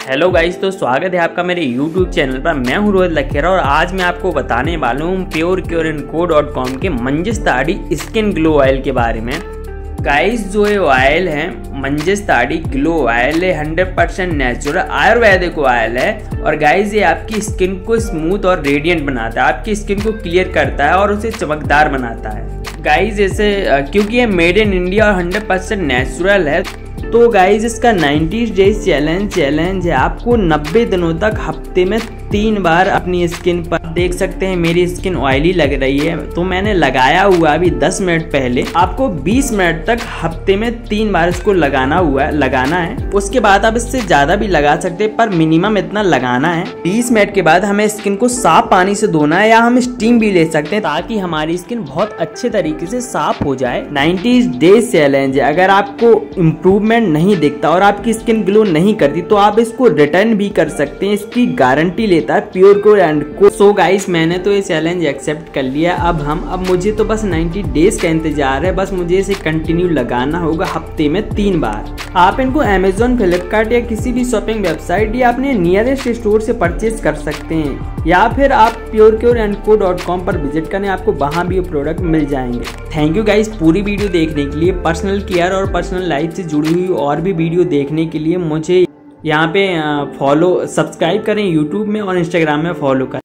Hello guys, तो स्वागत है आपका मेरे YouTube चैनल पर। मैं हूं रोहित लखेरा और आज मैं आपको बताने वाला हूं purecureandco.com के मंजिस ताड़ी स्किन ग्लो ऑयल के बारे में। गाइस, जो ये ऑयल है मंजिस ताड़ी ग्लो ऑयल है 100% नेचुरल आयुर्वेदिक ऑयल है। और गाइस, ये आपकी स्किन को स्मूथ और रेडिएंट बनाता है, आपकी स्किन को क्लियर करता है और उसे चमकदार बनाता है। गाइस, जैसे क्योंकि ये मेड इन इंडिया और 100% नेचुरल है, तो गाइज इसका 90 डेज चैलेंज है। आपको 90 दिनों तक हफ्ते में 3 बार अपनी स्किन पर देख सकते हैं। मेरी स्किन ऑयली लग रही है तो मैंने लगाया हुआ अभी 10 मिनट पहले। आपको 20 मिनट तक हफ्ते में 3 बार इसको लगाना है। उसके बाद आप इससे ज्यादा भी लगा सकते हैं, पर मिनिमम इतना लगाना है। 20 मिनट के बाद हमें स्किन को साफ पानी से धोना है या हम स्टीम भी ले सकते हैं, ताकि हमारी स्किन बहुत अच्छे तरीके से साफ हो जाए। 90 डेज चैलेंज है। अगर आपको इम्प्रूवमेंट नहीं दिखता और आपकी स्किन ग्लो नहीं करती तो आप इसको रिटर्न भी कर सकते हैं। इसकी गारंटी लेता है purecureandco। सो गाइस, मैंने तो ये चैलेंज एक्सेप्ट कर लिया। अब मुझे तो बस 90 डेज का इंतजार है। बस मुझे इसे कंटिन्यू लगाना होगा हफ्ते में 3 बार। आप इनको Amazon, फ्लिपकार्ट या किसी भी शॉपिंग वेबसाइट या अपने नियरेस्ट स्टोर से परचेज कर सकते हैं, या फिर आप purecureandco.com पर विजिट करें, आपको वहां भी ये प्रोडक्ट मिल जाएंगे। थैंक यू गाइस पूरी वीडियो देखने के लिए। पर्सनल केयर और पर्सनल लाइफ से जुड़ी हुई और भी वीडियो देखने के लिए मुझे यहाँ पे सब्सक्राइब करें, यूट्यूब में और इंस्टाग्राम में फॉलो करें।